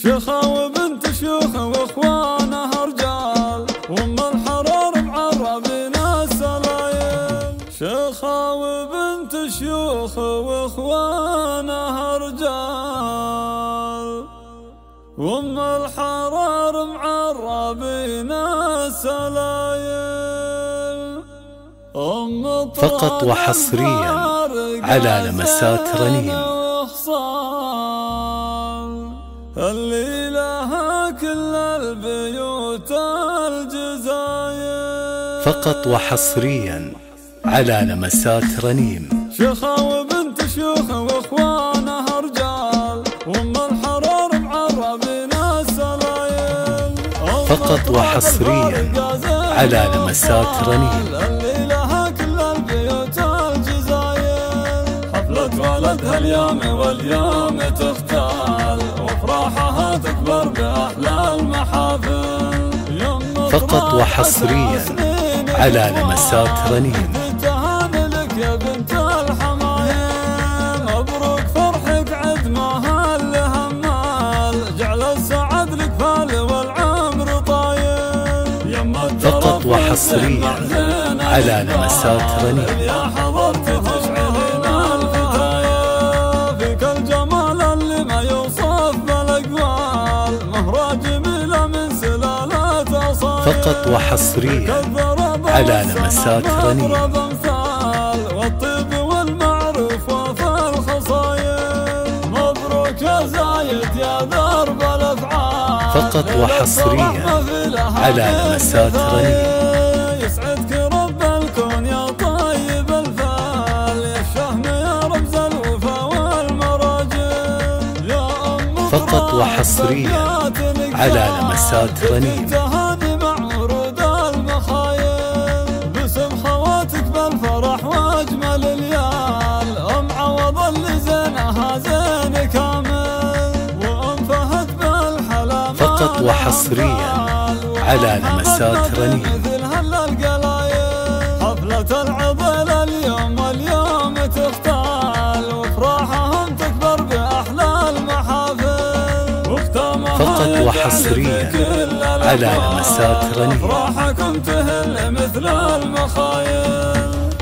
شيخة وبنت شيوخ واخوانها رجال، وام الحرار معربين السلايل. شيخة وبنت شيوخ واخوانها رجال، وام الحرار معربين السلايل. فقط وحصريا على لمسات رنين. اللي لها كل البيوت الجزاير. فقط وحصريا على لمسات رنين. شيخة وبنت شيوخ واخوانها رجال، وام الحرار معربين السلايل. فقط وحصريا على لمسات رنين. اللي لها كل البيوت الجزاير. حفلة ولدها اليوم واليوم تختال، وافراحها تكبر باحلى المحافل. فقط وحصريا على لمسات رنين. تهاني لك يا بنت الحمايم، مبروك فرحك عد ما هل همال، جعل السعد لك فال والعمر طايل. فقط وحصريا على لمسات رنين. يا حضرتي تشعلين الفتايا، فيك الجمال اللي ما يوصف بالاقوال، مهرة جميلة من سلالات اصايل. فقط وحصريا على لمسات رنين. والطيب والمعروف وفي الخصايل. مبروك يا زايد يا درب الافعال. فقط وحصريا على لمسات رنين. يسعدك رب الكون يا طيب الفال، يا الشهم يا رمز الوفا والمراجل. يا ام فقط وحصريا على لمسات رنين. بالفرح واجمل الليال، ام عوض اللي زينها زين كامل، وام فهد بالحلا. فقط وحصريا على لمسات رنين. مثل هالقلايل. حفلة العضل اليوم واليوم تختال، وافراحهم تكبر باحلى المحافل. فقط وحصريا على لمسات رنين. افراحكم تهل مثل المخايل.